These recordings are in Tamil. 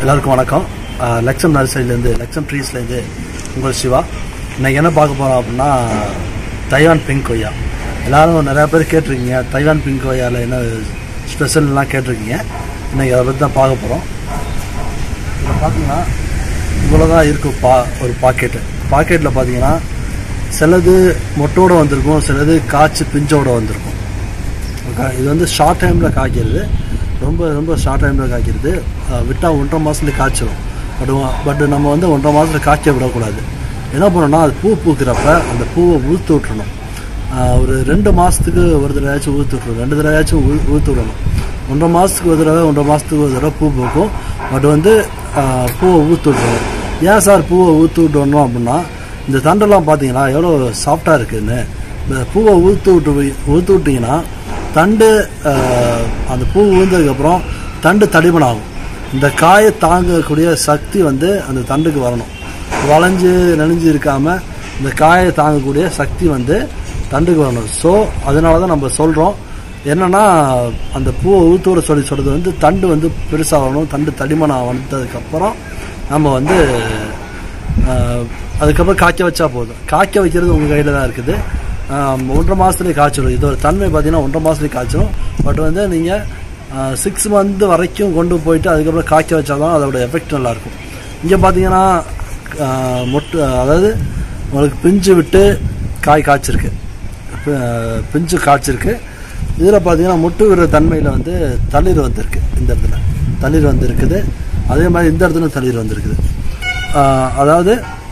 எல்லாருக்கும் வணக்கம். லக்ஷம் நர்சரியிலேருந்து லக்ஷம் ட்ரீஸ்லேருந்து உங்கள் சிவா. இன்றைக்கி என்ன பார்க்க போகிறோம் அப்படின்னா தைவான் பிங்க் கொய்யா. எல்லோரும் நிறையா பேர் கேட்டிருக்கீங்க தைவான் பிங்க் கொய்யாவில் என்ன ஸ்பெஷல்லாம் கேட்டிருக்கீங்க. இன்றைக்கி அதை பற்றி தான் பார்க்க போகிறோம். இதில் பார்த்தீங்கன்னா இவ்வளோ தான் இருக்கும் ஒரு பாக்கெட்டில் பார்த்தீங்கன்னா சிலது மொட்டோடு வந்திருக்கும், சிலது காய்ச்சி பிஞ்சோடு வந்திருக்கும். ஓகே, இது வந்து ஷார்ட் டைமில் காய்க்கிறது, ரொம்ப ஷார்ட் டைமில் காய்க்கிறது. விட்டால் 1.5 மாதத்துல காய்ச்சிடும். பட் நம்ம வந்து 1.5 மாதத்தில் காய்க்க விடக்கூடாது. என்ன பண்ணணும்னா அது பூக்கிறப்ப அந்த பூவை ஊற்று விட்டுறணும். ஒரு 2 மாதத்துக்கு ஒரு தடவையாச்சும் ஊற்று விட்டுரும், 2 தடவையாச்சும் ஊற்று விடணும். 1.5 மாதத்துக்கு ஒரு தடவை 1.5 மாதத்துக்கு ஒரு தடவை பூ பூக்கும். பட் வந்து பூவை ஊற்று விட்டுறணும். ஏன் சார் பூவை ஊற்று விட்டுறணும் அப்படின்னா, இந்த தண்டெல்லாம் பார்த்தீங்கன்னா எவ்வளோ சாஃப்டாக இருக்குதுன்னு. இந்த பூவை ஊற்று விட்டிங்கன்னா தண்டு அந்த பூ ஊழ்ந்ததுக்கப்புறம் தண்டு தடிமனாகும். இந்த காயை தாங்கக்கூடிய சக்தி வந்து அந்த தண்டுக்கு வரணும். நெளிஞ்சு இருக்காமல் இந்த காயை தாங்கக்கூடிய சக்தி வந்து தண்டுக்கு வரணும். ஸோ அதனால தான் நம்ம சொல்கிறோம் என்னென்னா, அந்த பூவை ஊற்றோட சொல்கிறது வந்து தண்டு வந்து பெருசாக வரணும். தண்டு தடிமனாக வந்ததுக்கப்புறம் நம்ம வந்து அதுக்கப்புறம் காய்க்க வச்சா போதும். காய்க்க வைக்கிறது உங்கள் கையில் தான் இருக்குது. 1.5 மாதத்துலேயே காய்ச்சிடும். இதோட தன்மை பார்த்தீங்கன்னா 1.5 மாதத்துலேயே காய்ச்சிடும். பட் வந்து நீங்கள் 6 மந்த் வரைக்கும் கொண்டு போயிட்டு அதுக்கப்புறம் காய்க்க வச்சா தான் அதோட எஃபெக்ட் நல்லாயிருக்கும். இங்கே பார்த்தீங்கன்னா அதாவது உங்களுக்கு பிஞ்சு விட்டு காய்ச்சிருக்கு, பிஞ்சு காய்ச்சிருக்கு. இதில் பார்த்தீங்கன்னா முட்டு விடுற தன்மையில் வந்து தளிர் வந்திருக்கு. இந்த இடத்துல தளிர் வந்துருக்குது. அதே மாதிரி இந்த இடத்துல தளிர் வந்திருக்குது. அதாவது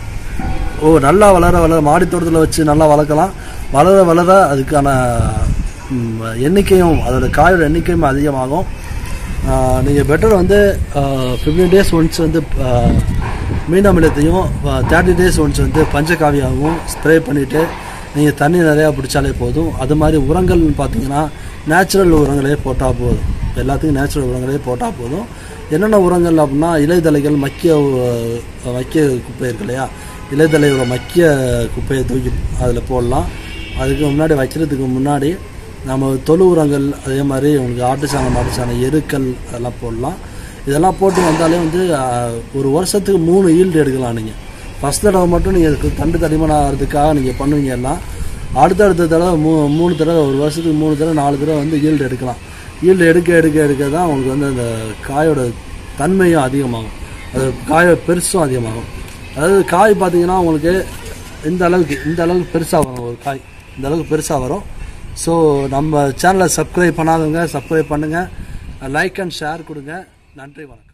நல்லா வளர மாடி தோட்டத்தில் வச்சு நல்லா வளர்க்கலாம். வளர அதுக்கான எண்ணிக்கையும் அதோட காயோட எண்ணிக்கையும் அதிகமாகும். நீங்கள் பெட்டர் வந்து 15 days ஒன்ஸ் வந்து மீன் அமிலத்தையும் 30 days ஒன்ஸ் வந்து பஞ்சகாவியாகவும் ஸ்ப்ரே பண்ணிவிட்டு நீங்கள் தண்ணி நிறையா பிடிச்சாலே போதும். அது மாதிரி உரங்கள்னு பார்த்தீங்கன்னா நேச்சுரல் உரங்களே போட்டால் போதும். எல்லாத்துக்கும் நேச்சுரல் உரங்களே போட்டால் போதும். என்னென்ன உரங்கள் அப்படின்னா இலைதலைகள், மக்கிய குப்பை இருக்கு இல்லையா, இலைதலையோட மக்கிய குப்பையை தூக்கி அதில் போடலாம். அதுக்கு முன்னாடி வைக்கிறதுக்கு முன்னாடி நம்ம தொழு உரங்கள், அதே மாதிரி உங்களுக்கு ஆட்டுச்சாணம், எருக்கள் அதெல்லாம் போடலாம். இதெல்லாம் போட்டு வந்தாலே வந்து ஒரு வருஷத்துக்கு 3 ஈல்டு எடுக்கலாம். நீங்கள் ஃபஸ்ட் தடவை மட்டும் நீங்கள் தண்டு தடிமன் ஆகிறதுக்காக நீங்கள் பண்ணுவீங்க. எல்லாம் அடுத்தடுத்த தடவை 3 தடவை, ஒரு வருஷத்துக்கு 3 தடவை 4 தடவை வந்து ஈல்டு எடுக்கலாம். ஈல்டு எடுக்க தான் உங்களுக்கு வந்து அந்த காயோட தன்மையும் அதிகமாகும், அது காயோட பெருசும் அதிகமாகும். அதாவது காய் பார்த்தீங்கன்னா உங்களுக்கு இந்த அளவுக்கு பெருசாக வரும். ஒரு காய் இந்த அளவுக்கு பெருசாக வரும். ஸோ நம்ம சேனலை சப்ஸ்கிரைப் பண்ணாதவங்க சப்ஸ்கிரைப் பண்ணுங்கள், லைக் அண்ட் ஷேர் கொடுங்க. நன்றி, வணக்கம்.